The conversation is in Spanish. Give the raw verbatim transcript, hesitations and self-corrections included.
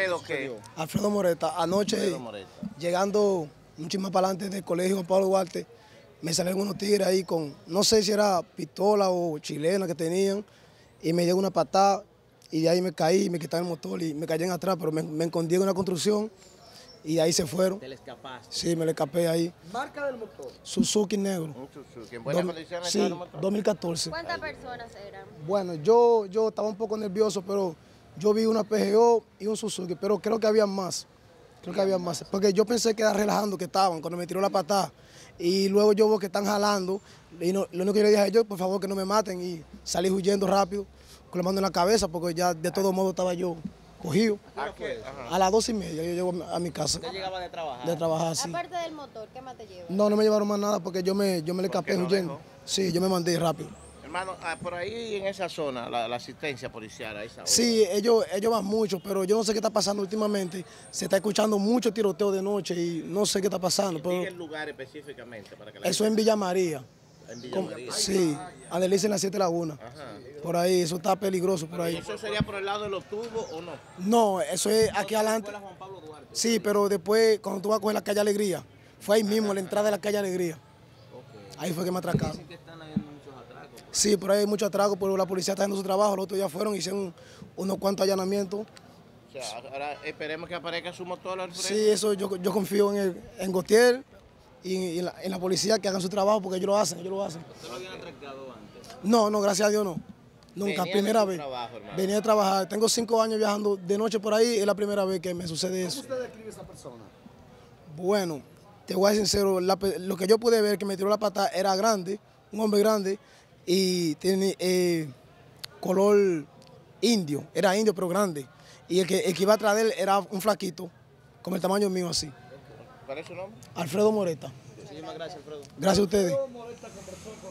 ¿Alfredo qué? Alfredo Moreta. Anoche, Alfredo Moreta. llegando un chisme para adelante del colegio Juan Pablo Duarte, me salieron unos tigres ahí con, no sé si era pistola o chilena que tenían, y me dio una patada, y de ahí me caí, me quitaron el motor y me caí en atrás, pero me, me escondí en una construcción, y de ahí se fueron. ¿Te le escapaste? Sí, me le escapé ahí. ¿Marca del motor? Suzuki negro. Un Suzuki. ¿En buenas Dos- condiciones sí, estaba el motor? dos mil catorce. ¿Cuántas personas eran? Bueno, yo, yo estaba un poco nervioso, pero yo vi una P G O y un Suzuki, pero creo que había más. Creo que había más. Porque yo pensé que era relajando que estaban cuando me tiró la patada. Y luego yo veo que están jalando. Y no- lo único que yo le dije a ellos, por favor que no me maten. Y salí huyendo rápido, con la mano en la cabeza, porque ya de todo modo estaba yo cogido. ¿A qué? Ajá. A las dos y media yo llego a mi casa. ¿Usted llegaba de trabajar? De trabajar, sí. Aparte del motor, ¿qué más te lleva? No, no me llevaron más nada porque yo me, yo me le escapé no huyendo. dejó? Sí, yo me mandé rápido. Hermano, ah, por ahí en esa zona, la, la asistencia policial a esa hora. Sí, ellos, ellos van mucho, pero yo no sé qué está pasando últimamente. Se está escuchando mucho tiroteo de noche y no sé qué está pasando. Diga Pero el lugar específicamente para que la eso es en Villa María. en Villa Como- María. sí, a le dicen las siete lagunas. Ajá. Por ahí, eso está peligroso por ahí. ¿Eso sería por el lado de los tubos o no? No, eso es aquí adelante. Escuela Juan Pablo Duarte. Sí, pero después, cuando tú vas a coger la calle Alegría, fue ahí mismo, a la entrada de la calle Alegría. Ahí fue que me atracaron. Dicen que están habiendo muchos atracos. Sí, por ahí hay mucho atraco, pero la policía está haciendo su trabajo. Los otros días fueron, hicieron unos cuantos allanamientos. O sea, ahora esperemos que aparezca su motor, Alfredo. Sí, eso yo, yo confío en, el, en Gautier y, y en, la, en la policía que hagan su trabajo porque ellos lo hacen, ellos lo hacen. ¿Usted lo habían atracado antes? No, no, gracias a Dios no. Nunca, Venía de primera su vez. trabajo, hermano. Venía a trabajar. Tengo cinco años viajando de noche por ahí, es la primera vez que me sucede ¿Cómo eso. usted describe a esa persona? Bueno, te voy a ser sincero, la pe- lo que yo pude ver que me tiró la pata era grande, un hombre grande y tiene eh, color indio, era indio pero grande. Y el que, el que iba atrás de él era un flaquito, como el tamaño mío así. ¿Cuál es su nombre? Alfredo Moreta. Muchísimas gracias, Alfredo. Gracias a ustedes. Molesta con personas.